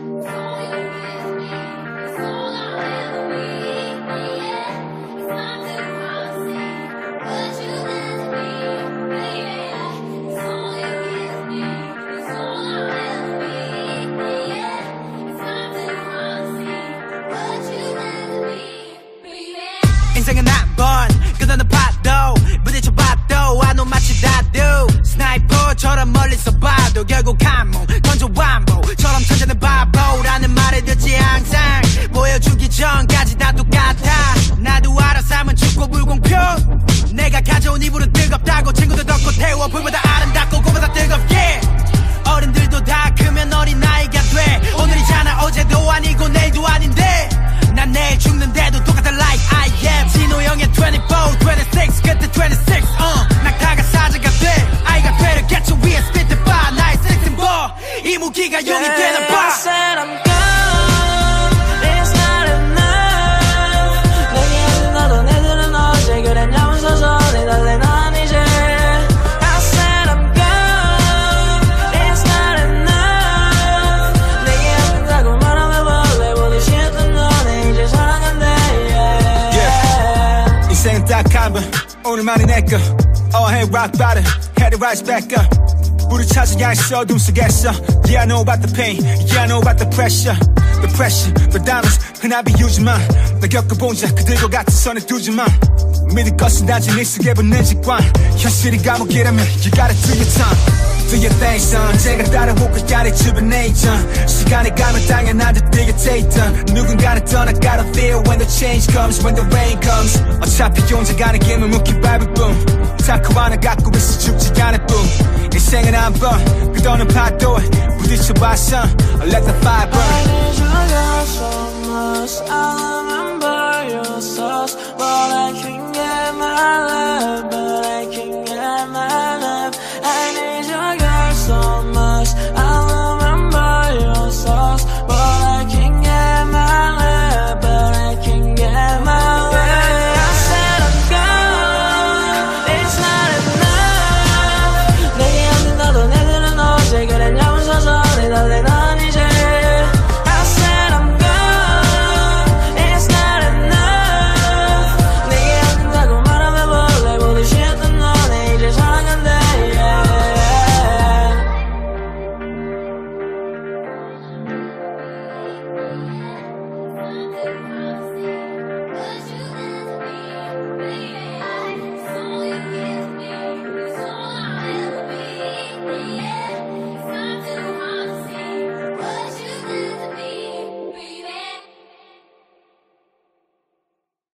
인생은 한번 끝나는 파도 부딪혀봐도 안 온 마치 다두 스나이퍼처럼 멀리서 봐도 결국 한몸 던져 완보처럼 천재는 바보라는 말을 듣지 항상 보여주기 전까지 다 똑같아 나도 알아 삶은 춥고 불공평 내가 가져온 이불은 뜨겁다고 친구들 덮고 태워 불보다 아름답고 꽃보다 뜨겁게 어른들도 다 크면 어린아이가 돼 오늘이잖아 어제도 아니고 내일도 아닌데 난 내일 죽는데도 똑같아 like I am 진호 형의 24, 26 그때 26 낙타가 사자가 돼 아이가 되려 개체 위에 spit the bar 나의 sexing ball 이 무기가 용이 되나 봐 I said I'm gone It's not enough 내게 아닌 너도 내들은 어제 그랬냐면서서 내 달래 난 이제 I said I'm gone It's not enough 내게 아프다고 말하면 원래 보듯이 했던 너네 이제 사랑한대 yeah. 인생은 딱 한 번 오늘만이 내꺼 All hand rock bottom Had to rise back up 불을 찾아 향해서 어둠 속에서 Yeah I know about the pain Yeah I know about the pressure The pressure The diamonds 흔한 비유지만 나 겪어본 자 그들과 같은 선에 두지만 믿을 것은 단지 네 속에 붙는 직관 현실이 감옥이라면 You gotta do your time Do your thing son 제가 따라올 거야 내 주변에 있던 시간이 가면 당연한 듯 곁에 있던 누군가는 떠나가라 feel when the change comes When the rain comes 어차피 혼자가 내 힘을 묵히 밟을 뿐 타코 하나 갖고 있어 죽지 않을 뿐 인생은 한번 끝없는 파도에 부딪혀봐서 Let the fire burn I need your love so much I remember your thoughts